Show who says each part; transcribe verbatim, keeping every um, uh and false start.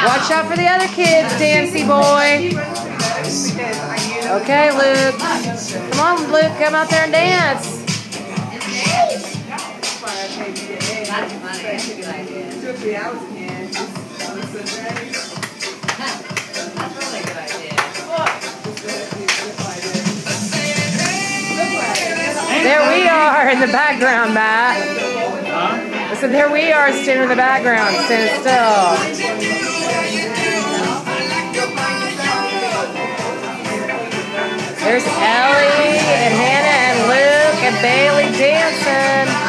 Speaker 1: Watch out for the other kids, Dancy boy. Okay, Luke. Come on, Luke. Come out there and dance. There we are in the background, Matt. I said, there we are standing in the background, standing still. There's Ellie and Hannah and Luke and Bailey dancing.